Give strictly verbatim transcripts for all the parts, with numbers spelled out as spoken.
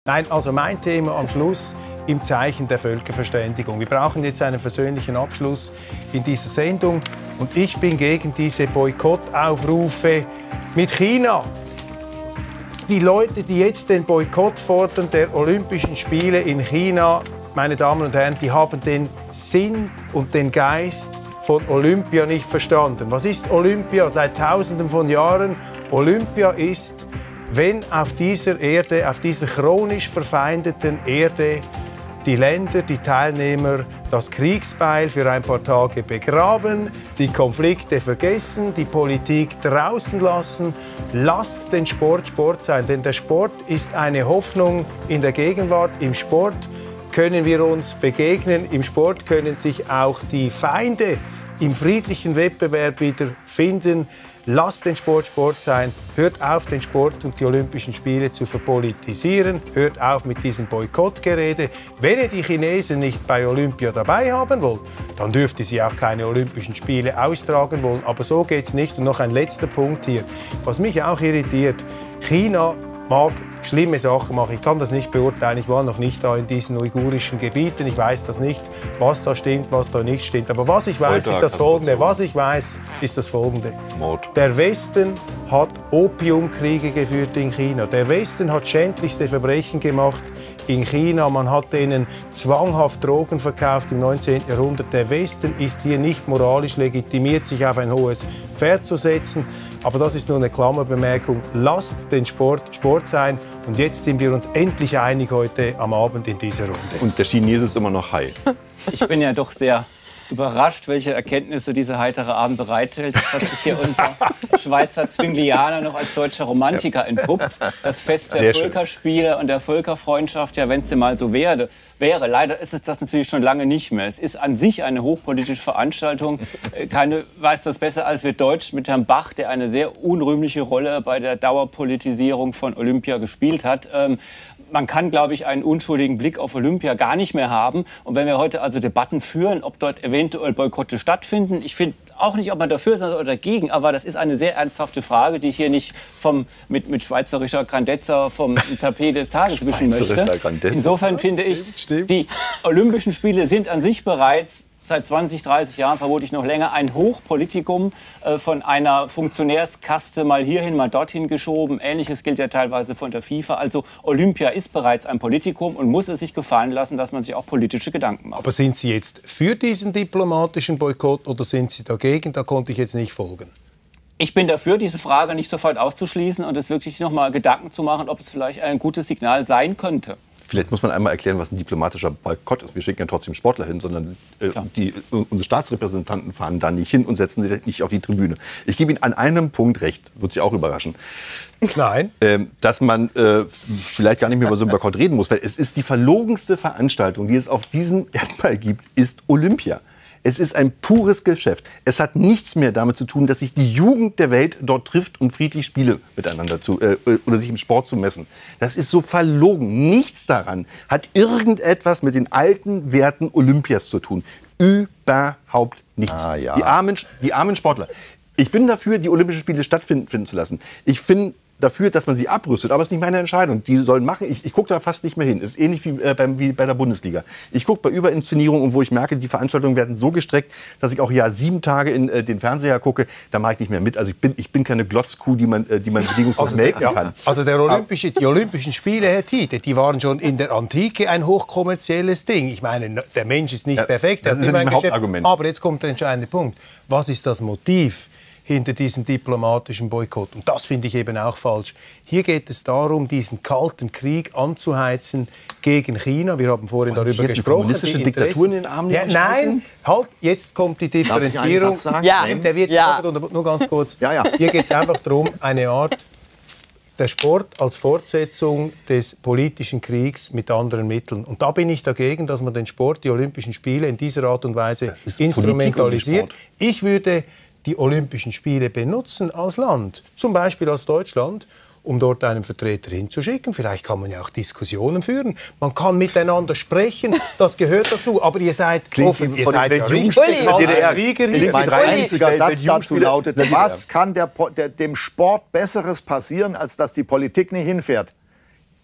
Nein, also mein Thema am Schluss im Zeichen der Völkerverständigung. Wir brauchen jetzt einen versöhnlichen Abschluss in dieser Sendung. Und ich bin gegen diese Boykottaufrufe mit China. Die Leute, die jetzt den Boykott fordern der Olympischen Spiele in China, meine Damen und Herren, die haben den Sinn und den Geist von Olympia nicht verstanden. Was ist Olympia seit Tausenden von Jahren? Olympia ist, wenn auf dieser Erde, auf dieser chronisch verfeindeten Erde, die Länder, die Teilnehmer das Kriegsbeil für ein paar Tage begraben, die Konflikte vergessen, die Politik draußen lassen. Lasst den Sport Sport sein, denn der Sport ist eine Hoffnung in der Gegenwart. Im Sport können wir uns begegnen, im Sport können sich auch die Feinde im friedlichen Wettbewerb wieder finden. Lasst den Sport Sport sein, hört auf, den Sport und die Olympischen Spiele zu verpolitisieren, hört auf mit diesem Boykottgerede. Wenn ihr die Chinesen nicht bei Olympia dabei haben wollt, dann dürft ihr sie auch keine Olympischen Spiele austragen wollen. Aber so geht's nicht. Und noch ein letzter Punkt hier, was mich auch irritiert. China mag schlimme Sachen machen. Ich kann das nicht beurteilen. Ich war noch nicht da in diesen uigurischen Gebieten. Ich weiß das nicht, was da stimmt, was da nicht stimmt. Aber was ich weiß, ist das Folgende. Was ich weiß, ist das Folgende. Mord. Der Westen hat Opiumkriege geführt in China. Der Westen hat schändlichste Verbrechen gemacht in China. Man hat denen zwanghaft Drogen verkauft im neunzehnten Jahrhundert. Der Westen ist hier nicht moralisch legitimiert, sich auf ein hohes Pferd zu setzen. Aber das ist nur eine Klammerbemerkung. Lasst den Sport Sport sein. Und jetzt sind wir uns endlich einig heute am Abend in dieser Runde. Und der Chinese ist immer noch high. Ich bin ja doch sehr überrascht, welche Erkenntnisse dieser heitere Abend bereithält. Das hat sich hier unser Schweizer Zwinglianer noch als deutscher Romantiker entpuppt. Das Fest der Sehr Völkerspiele schön. Und der Völkerfreundschaft, ja, wenn es denn mal so werde, wäre. Leider ist es das natürlich schon lange nicht mehr. Es ist an sich eine hochpolitische Veranstaltung. Keine weiß das besser als wir Deutsch mit Herrn Bach, der eine sehr unrühmliche Rolle bei der Dauerpolitisierung von Olympia gespielt hat. Ähm, Man kann, glaube ich, einen unschuldigen Blick auf Olympia gar nicht mehr haben. Und wenn wir heute also Debatten führen, ob dort eventuell Boykotte stattfinden, ich finde auch nicht, ob man dafür sein soll oder dagegen, aber das ist eine sehr ernsthafte Frage, die ich hier nicht vom, mit, mit schweizerischer Grandezza vom Tapet des Tages wischen möchte. Insofern finde ich, die Olympischen Spiele sind an sich bereits seit zwanzig, dreißig Jahren, vermutlich noch länger, ein Hochpolitikum äh, von einer Funktionärskaste mal hierhin, mal dorthin geschoben. Ähnliches gilt ja teilweise von der FIFA. Also Olympia ist bereits ein Politikum und muss es sich gefallen lassen, dass man sich auch politische Gedanken macht. Aber sind Sie jetzt für diesen diplomatischen Boykott oder sind Sie dagegen? Da konnte ich jetzt nicht folgen. Ich bin dafür, diese Frage nicht sofort auszuschließen und es wirklich noch mal Gedanken zu machen, ob es vielleicht ein gutes Signal sein könnte. Vielleicht muss man einmal erklären, was ein diplomatischer Boykott ist. Wir schicken ja trotzdem Sportler hin, sondern äh, die, unsere Staatsrepräsentanten fahren da nicht hin und setzen sich nicht auf die Tribüne. Ich gebe Ihnen an einem Punkt recht, wird Sie auch überraschen. Nein. Ähm, dass man äh, vielleicht gar nicht mehr über so einen Boykott reden muss, weil es ist die verlogenste Veranstaltung, die es auf diesem Erdball gibt, ist Olympia. Es ist ein pures Geschäft. Es hat nichts mehr damit zu tun, dass sich die Jugend der Welt dort trifft, um friedlich Spiele miteinander zu äh, oder sich im Sport zu messen. Das ist so verlogen. Nichts daran hat irgendetwas mit den alten Werten Olympias zu tun. Überhaupt nichts. Ah, ja. Die armen, die armen Sportler. Ich bin dafür, die Olympischen Spiele stattfinden zu lassen. Ich finde dafür, dass man sie abrüstet. Aber es ist nicht meine Entscheidung. Die sollen machen. Ich, ich gucke da fast nicht mehr hin. Es ist ähnlich wie, äh, beim, wie bei der Bundesliga. Ich gucke bei Überinszenierungen, wo ich merke, die Veranstaltungen werden so gestreckt, dass ich auch ja sieben Tage in äh, den Fernseher gucke. Da mache ich nicht mehr mit. Also ich bin, ich bin keine Glotzkuh, die man, äh, die man bedingungslos also, melken ja, kann. Also der Olympische, die Olympischen Spiele, Herr Tite, die waren schon in der Antike ein hochkommerzielles Ding. Ich meine, der Mensch ist nicht Ja, perfekt. das ist immer ein ein Geschäft. Hauptargument. Aber jetzt kommt der entscheidende Punkt. Was ist das Motiv hinter diesem diplomatischen Boykott? Und das finde ich eben auch falsch. Hier geht es darum, diesen kalten Krieg anzuheizen gegen China. Wir haben vorhin Wollen darüber Sie jetzt gesprochen. die kommunistische die Diktatur in den Arm ja, nehmen? Nein, halt, jetzt kommt die Differenzierung. Darf ich einen Satz sagen? Ja. Der wird Ja. nur ganz kurz. Ja, ja. Hier geht es einfach darum, eine Art der Sport als Fortsetzung des politischen Kriegs mit anderen Mitteln. Und da bin ich dagegen, dass man den Sport, die Olympischen Spiele in dieser Art und Weise instrumentalisiert. Ich würde die Olympischen Spiele benutzen als Land, zum Beispiel als Deutschland, um dort einen Vertreter hinzuschicken. Vielleicht kann man ja auch Diskussionen führen. Man kann miteinander sprechen, das gehört dazu. Aber ihr seid offen, ihr seid ja richtig Mein einziger Satz dazu lautet, was kann der, der, dem Sport Besseres passieren, als dass die Politik nicht hinfährt?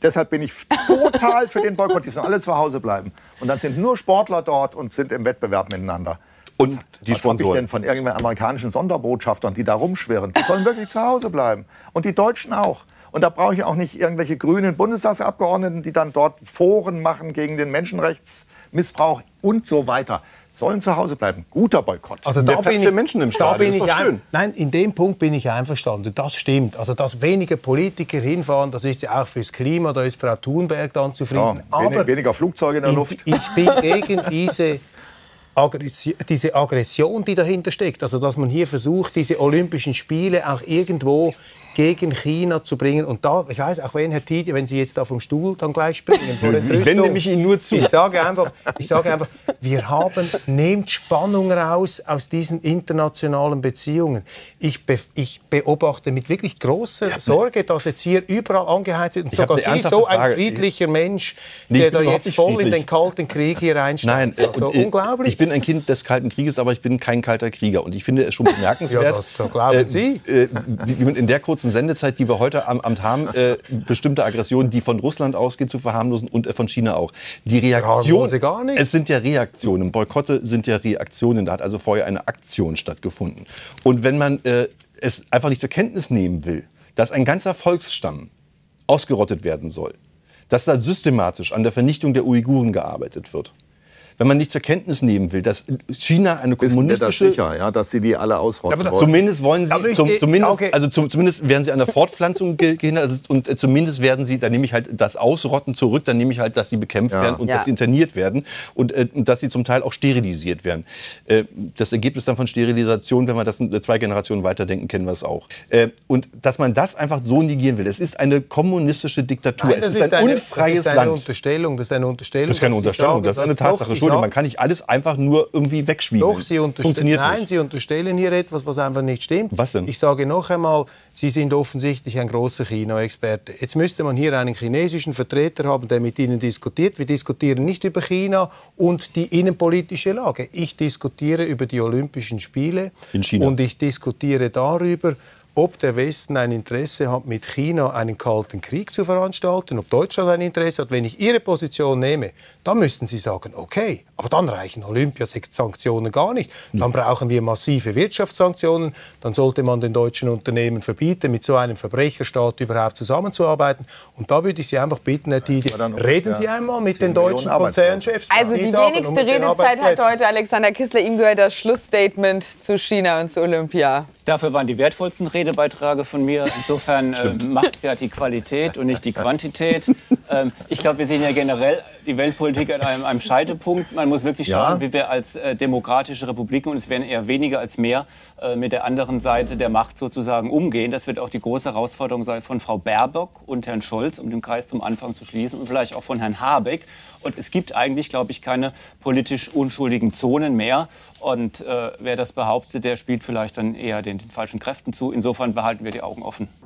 deshalb bin ich total für den Boykott. Die sollen alle zu Hause bleiben. Und dann sind nur Sportler dort und sind im Wettbewerb miteinander. Und die Was habe ich Sponsoren. denn von irgendwelchen amerikanischen Sonderbotschaftern, die da rumschwirren? Die sollen wirklich zu Hause bleiben. Und die Deutschen auch. Und da brauche ich auch nicht irgendwelche grünen Bundestagsabgeordneten, die dann dort Foren machen gegen den Menschenrechtsmissbrauch und so weiter. Sollen zu Hause bleiben. Guter Boykott. Also Der da Platz bin für ich, Menschen im da Stadion, bin ist ich doch ein, schön. Nein, in dem Punkt bin ich einverstanden. Das stimmt. Also dass wenige Politiker hinfahren, das ist ja auch fürs Klima. Da ist Frau Thunberg dann zufrieden. Ja, Aber wenig, weniger Flugzeuge in der in, Luft. ich bin gegen diese Aggression, diese Aggression, die dahinter steckt. Also dass man hier versucht, diese Olympischen Spiele auch irgendwo gegen China zu bringen. Und da, ich weiß, auch wenn, Herr Tiedje, wenn Sie jetzt da vom Stuhl dann gleich springen vor der Ich wende mich Ihnen nur zu. Ich sage einfach, ich sage einfach, wir haben, nehmt Spannung raus aus diesen internationalen Beziehungen. Ich, be, ich beobachte mit wirklich großer Sorge, dass jetzt hier überall angeheizt wird. Und Ich habe sogar eine Sie, so ein ernsthafte Frage. friedlicher Mensch, Nee, der ich bin da überhaupt jetzt nicht voll in friedlich. den Kalten Krieg hier reinsteigt. Nein, Also und, äh, unglaublich. Ich bin ein Kind des Kalten Krieges, aber ich bin kein kalter Krieger. Und ich finde es schon bemerkenswert, Ja, das so glauben Sie. Äh, wie man in der kurzen Sendezeit, die wir heute am Amt haben, äh, bestimmte Aggressionen, die von Russland ausgehen, zu verharmlosen und äh, von China auch. Die Reaktion, Verharmlose gar nicht. es sind ja Reaktionen. Boykotte sind ja Reaktionen. Da hat also vorher eine Aktion stattgefunden. Und wenn man äh, es einfach nicht zur Kenntnis nehmen will, dass ein ganzer Volksstamm ausgerottet werden soll, dass da systematisch an der Vernichtung der Uiguren gearbeitet wird, wenn man nicht zur Kenntnis nehmen will, dass China eine Ist mir das kommunistische... sicher, ja, dass sie die alle ausrotten Aber wollen? Zumindest wollen Aber sie, ich zum, geh- zumindest, okay. also zum, zumindest werden sie an der Fortpflanzung ge- gehindert also, und äh, zumindest werden sie, dann nehme ich halt das Ausrotten zurück, dann nehme ich halt, dass sie bekämpft Ja. werden und Ja. dass sie interniert werden und, äh, und dass sie zum Teil auch sterilisiert werden. Äh, das Ergebnis dann von Sterilisation, wenn wir das in zwei Generationen weiterdenken, kennen wir es auch. Äh, und dass man das einfach so negieren will, es ist eine kommunistische Diktatur, Nein, es das ist ein eine, unfreies das ist eine Land. Unterstellung. Das ist eine Unterstellung. Das ist keine dass Sie Unterstellung, sagen, das ist eine dass- Tatsache. doch, Sie Entschuldigung, man sagen- kann nicht alles einfach nur irgendwie wegschwiegen. Doch, Sie unterstellen, Funktioniert nein, nicht. Sie unterstellen hier etwas, was einfach nicht stimmt. Was denn? Ich sage noch einmal, Sie sind offensichtlich ein großer China-Experte. Jetzt müsste man hier einen chinesischen Vertreter haben, der mit Ihnen diskutiert. Wir diskutieren nicht über China und die innenpolitische Lage. Ich diskutiere über die Olympischen Spiele In China. und ich diskutiere darüber, ob der Westen ein Interesse hat, mit China einen kalten Krieg zu veranstalten, ob Deutschland ein Interesse hat. Wenn ich Ihre Position nehme, dann müssten Sie sagen, okay, aber dann reichen Olympiasanktionen gar nicht. Dann brauchen wir massive Wirtschaftssanktionen. Dann sollte man den deutschen Unternehmen verbieten, mit so einem Verbrecherstaat überhaupt zusammenzuarbeiten. Und da würde ich Sie einfach bitten, Herr Tiedje, Ja, dann reden ungefähr Sie einmal mit zehn den deutschen Millionen Konzernchefs. Also die sagen, wenigste und mit den Redezeit hat Arbeitsplätzen. heute Alexander Kissler. Ihm gehört das Schlussstatement zu China und zu Olympia. Dafür waren die wertvollsten Redebeiträge von mir. Insofern äh, macht es ja die Qualität und nicht die Quantität. ähm, ich glaube, wir sehen ja generell die Weltpolitik an einem, einem Scheidepunkt. Man muss wirklich schauen, Ja. wie wir als äh, demokratische Republiken, und es werden eher weniger als mehr, äh, mit der anderen Seite der Macht sozusagen umgehen. Das wird auch die große Herausforderung sein von Frau Baerbock und Herrn Scholz, um den Kreis zum Anfang zu schließen, und vielleicht auch von Herrn Habeck. Und es gibt eigentlich, glaube ich, keine politisch unschuldigen Zonen mehr. Und äh, wer das behauptet, der spielt vielleicht dann eher den, den falschen Kräften zu. Insofern behalten wir die Augen offen.